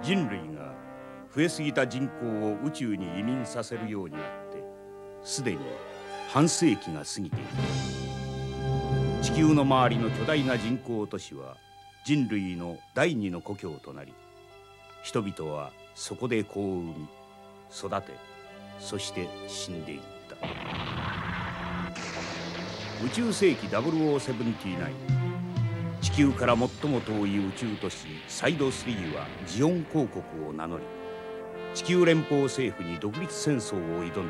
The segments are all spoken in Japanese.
人類が増えすぎた人口を宇宙に移民させるようになってすでに半世紀が過ぎている。地球の周りの巨大な人工都市は人類の第二の故郷となり、人々はそこで子を産み育て、そして死んでいった。宇宙世紀0079、地球から最も遠い宇宙都市サイド3はジオン公国を名乗り、地球連邦政府に独立戦争を挑んできた。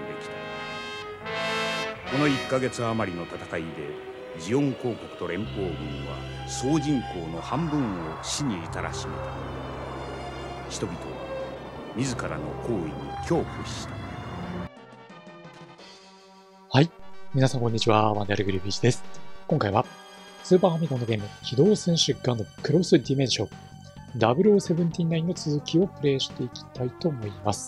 この1ヶ月余りの戦いでジオン公国と連邦軍は総人口の半分を死に至らしめた。人々は自らの行為に恐怖した。 はい。皆さんこんにちは。ワンダルグリフィッシュです。今回は、スーパーファミコンのゲーム、機動戦士ガンダムクロスディメンション0079の続きをプレイしていきたいと思います。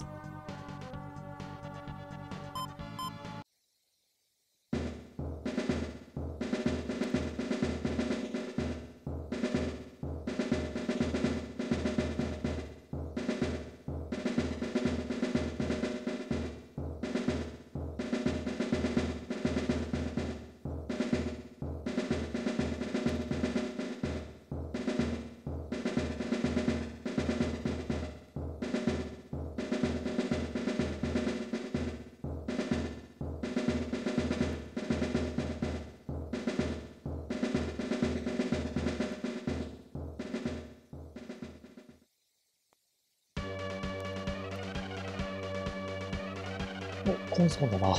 お、コンソンだな。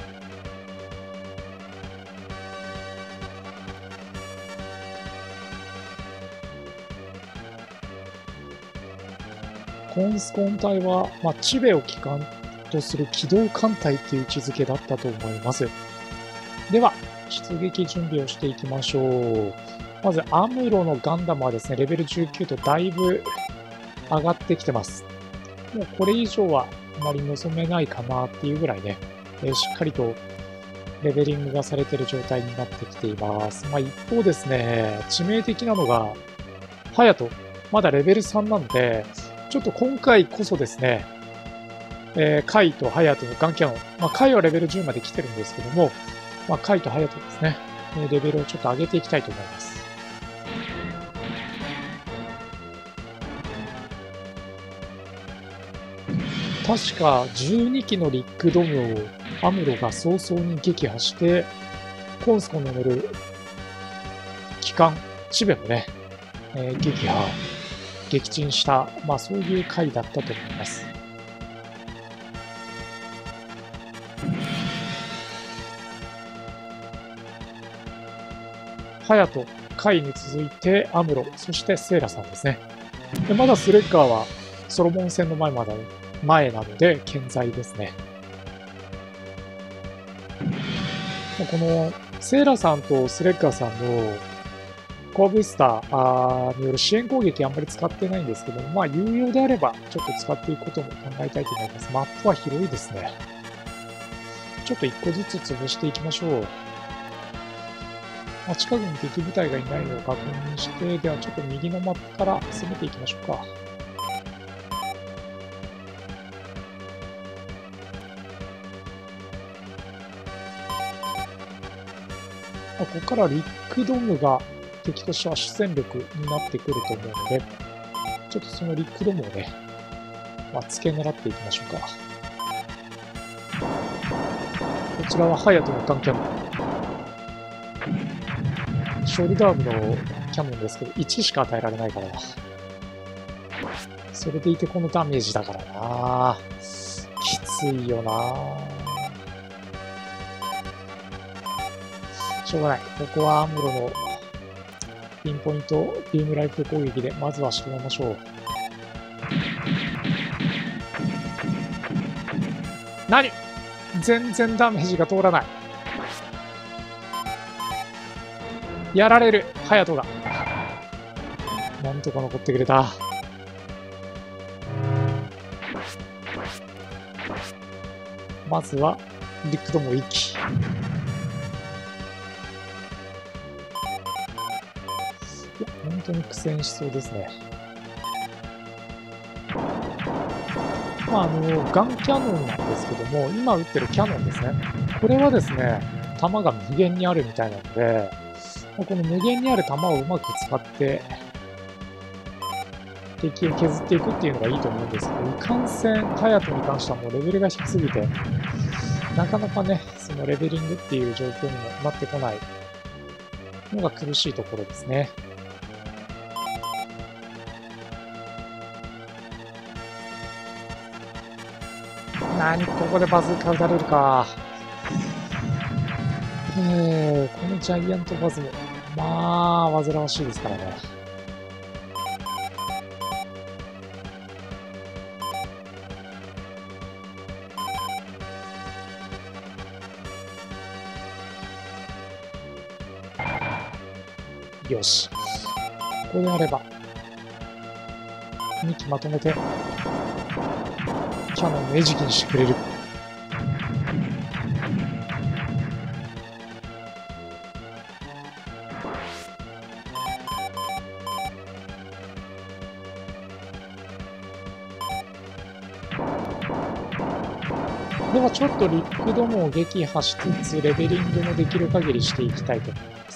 コンスコン隊は、チベを基幹とする機動艦隊という位置づけだったと思います。では、出撃準備をしていきましょう。まず、アムロのガンダムはですね、レベル19とだいぶ上がってきてます。もうこれ以上はあまり望めないかなっていうぐらいね、しっかりとレベリングがされている状態になってきています。一方ですね、致命的なのが、ハヤト、まだレベル3なので、ちょっと今回こそですね、カイとハヤトのガンキャノン、カイはレベル10まで来てるんですけども、カイとハヤトですね、レベルをちょっと上げていきたいと思います。確か12機のリックドムをアムロが早々に撃破して、コンスコンの乗る機関、チベもね、撃破、撃沈した、そういう回だったと思います。ハヤト、カイに続いてアムロ、そしてセイラさんですね。でまだスレッガーはソロモン戦の前なので健在ですね。このセイラさんとスレッガーさんのコアブースターによる支援攻撃あんまり使ってないんですけども、有用であればちょっと使っていくことも考えたいと思います。マップは広いですね。ちょっと一個ずつ潰していきましょう。近くに敵部隊がいないのを確認して、ではちょっと右のマップから攻めていきましょうか。ここからリックドムが敵としては主戦力になってくると思うので、ちょっとそのリックドムをね、付け狙っていきましょうか。こちらはハヤトのガンキャノン。ショルダームのキャノンですけど、1しか与えられないからな。それでいてこのダメージだからな。きついよな。しょうがない。ここはアムロのピンポイントビームライフル攻撃でまずは仕留めましょう。何？全然ダメージが通らない。やられる、ハヤトが。なんとか残ってくれた。まずはリックドム1機。本当に苦戦しそうですね。 ガンキャノンなんですけども、今撃ってるキャノンですね。これはですね、弾が無限にあるみたいなので、この無限にある弾をうまく使って、敵を削っていくっていうのがいいと思うんですけど、いかんせん、ハヤトに関してはもうレベルが低すぎて、なかなかね、そのレベリングっていう状況にもなってこないのが苦しいところですね。ここでバズーカ撃たれるか。このジャイアントバズも、まあ、煩わしいですからね。よし。ここであれば、2機まとめて、キャノンの餌食にしてくれる。ではちょっとリックどもを撃破しつつ、レベリングもできる限りしていきたいと思います。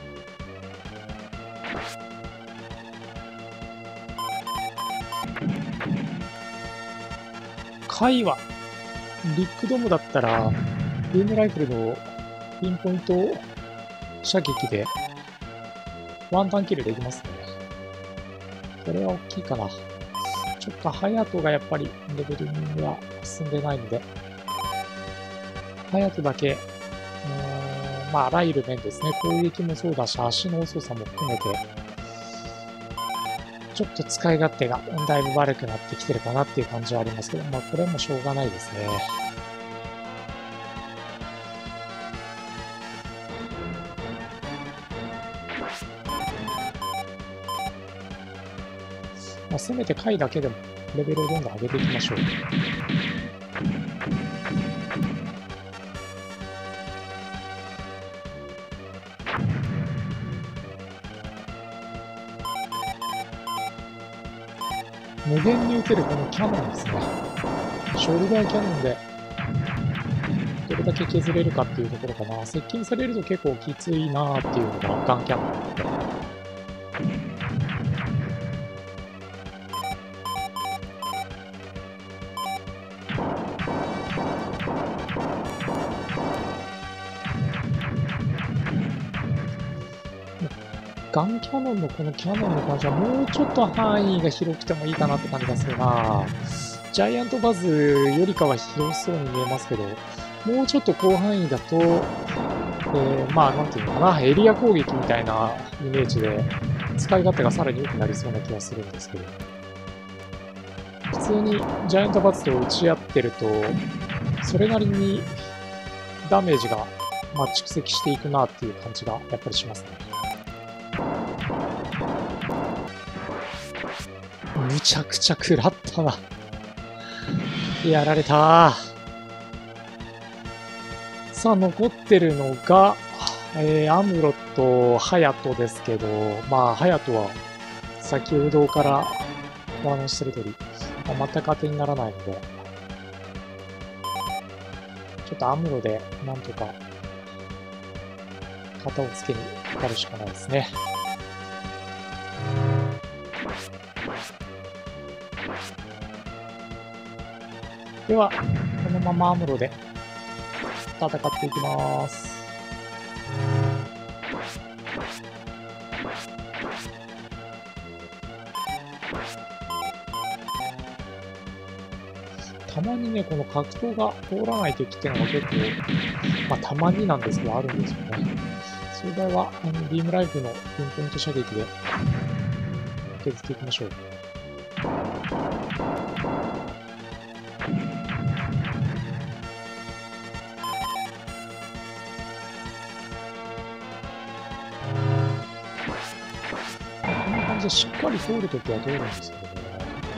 回はリックドームだったらビームライフルのピンポイント射撃でワンタンキルできますね。これは大きいかな。ちょっとハヤトがやっぱりレベリングが進んでないので、ハヤトだけあらゆる面ですね、攻撃もそうだし足の遅さも含めてちょっと使い勝手がだいぶ悪くなってきてるかなっていう感じはありますけど、これはもうしょうがないですね。せめて回だけでもレベルをどんどん上げていきましょう。無限に撃てるこのキャノンですね。ショルダーキャノンでどれだけ削れるかっていうところかな。接近されると結構きついなーっていうのがガンキャノンなので。ガンキャノンのこのキャノンに関してはもうちょっと範囲が広くてもいいかなって感じがするな。ジャイアントバズよりかは広そうに見えますけど、もうちょっと広範囲だと、なんていうのかな、エリア攻撃みたいなイメージで使い勝手がさらに良くなりそうな気がするんですけど、普通にジャイアントバズと打ち合ってると、それなりにダメージが蓄積していくなっていう感じがやっぱりしますね。むちゃくちゃ食らったな。やられた。さあ、残ってるのが、アムロとハヤトですけど、ハヤトは先ほどからお話しする通り、全く当てにならないので、ちょっとアムロでなんとか型をつけにかかるしかないですね。では、このままアムロで戦っていきます。たまにね、この格闘が通らない時っていうのが結構、たまになんですけど、あるんですよね。そういう場合は、ビームライフルのピンポイント射撃で削っていきましょう。こんな感じでしっかり通るときは通るんですけどね。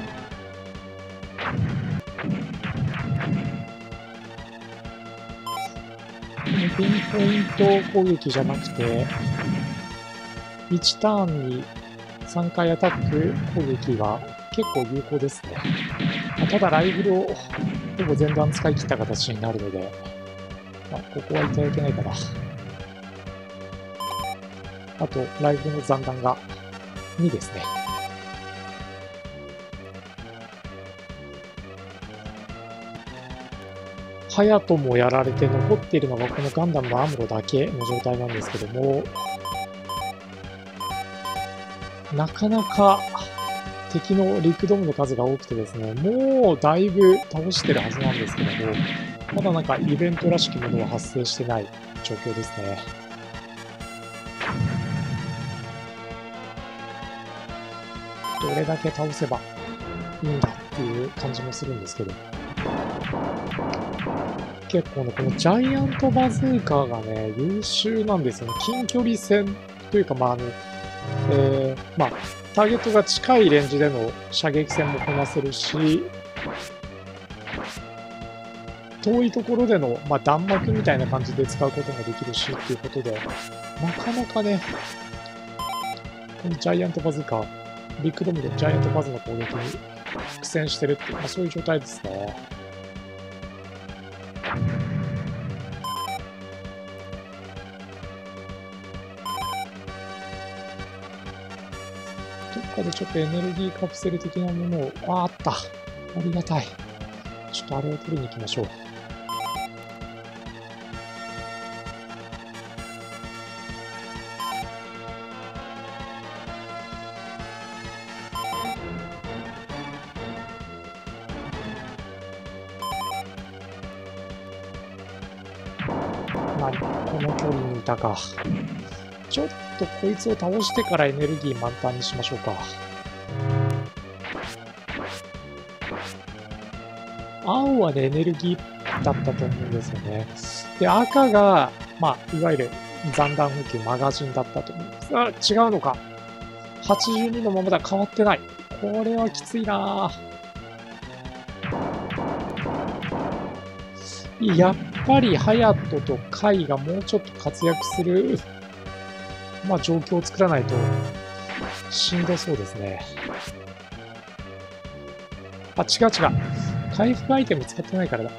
ピンポイント攻撃じゃなくて、1ターンに3回アタック攻撃が結構有効ですね。 ただライフルをほぼ全段使い切った形になるので、ここはいただけないかな。あと、ライフルの残弾が2ですね。ハヤトもやられて残っているのがこのガンダムのアムロだけの状態なんですけども、なかなか敵のリクドームの数が多くてですね、もうだいぶ倒してるはずなんですけども、まだなんかイベントらしきものは発生してない状況ですね。どれだけ倒せばいいんだっていう感じもするんですけど、結構ね、このジャイアントバズーカーがね、優秀なんですよね。近距離戦というか、ターゲットが近いレンジでの射撃戦もこなせるし、遠いところでの、弾幕みたいな感じで使うこともできるしっていうことで、なかなかね、このジャイアントバズーカー、ビッグドームでジャイアントバズの攻撃に苦戦してるっていう、そういう状態ですね。どっかでちょっとエネルギーカプセル的なものを、あった。ありがたい。ちょっとあれを取りに行きましょう。この距離にいたか。ちょっとこいつを倒してからエネルギー満タンにしましょうか。青はね、エネルギーだったと思うんですよね。で、赤が、いわゆる残弾補給、マガジンだったと思います。違うのか。82のままだ、変わってない。これはきついなぁ。やっぱり、ハヤトとカイがもうちょっと活躍する、状況を作らないと、しんどそうですね。違う。回復アイテム使ってないからだ。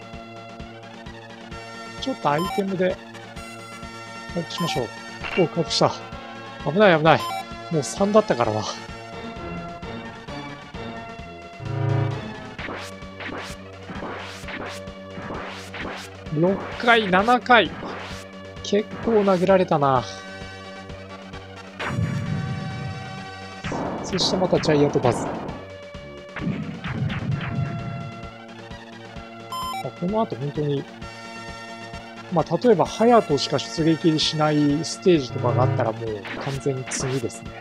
ちょっとアイテムで回復しましょう。回復した。危ない。もう3だったからな。6回、7回。結構殴られたな。そしてまたジャイアントバズ。この後本当に、例えば、ハヤトしか出撃しないステージとかがあったらもう完全に次ですね。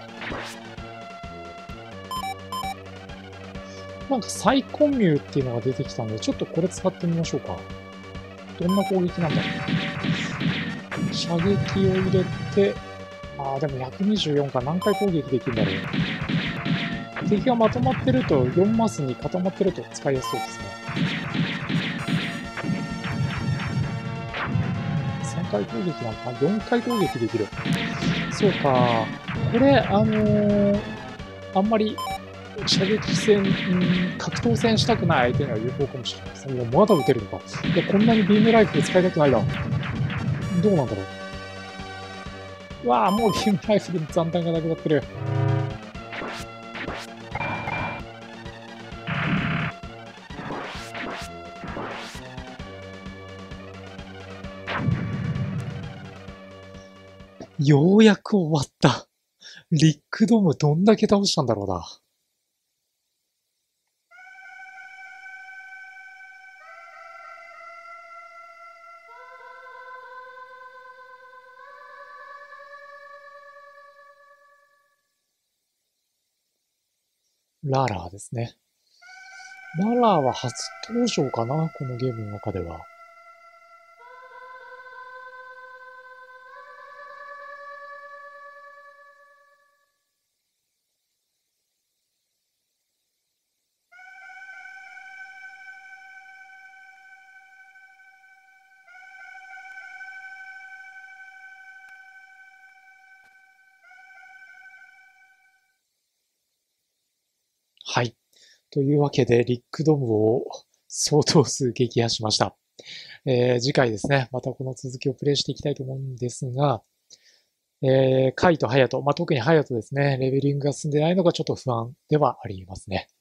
なんかサイコンミューっていうのが出てきたので、ちょっとこれ使ってみましょうか。どんな攻撃なんだろう。射撃を入れて、でも124か何回攻撃できるんだろう。敵がまとまってると、4マスに固まってると使いやすそうですね。3回攻撃なのか ?4 回攻撃できる。そうか。これ、あんまり射撃戦、格闘戦したくない相手には有効かもしれないですね。まだ撃てるのか。いや、こんなにビームライフル使いたくないな。どうなんだろう。もうビームライフルの残弾がなくなってる。ようやく終わった。リックドームどんだけ倒したんだろうな。ララーですね。ララーは初登場かな、このゲームの中では。はい。 というわけで、リックドムを相当数撃破しました。次回ですね、またこの続きをプレイしていきたいと思うんですが、カイとハヤト、特にハヤトですね、レベリングが進んでないのがちょっと不安ではありますね。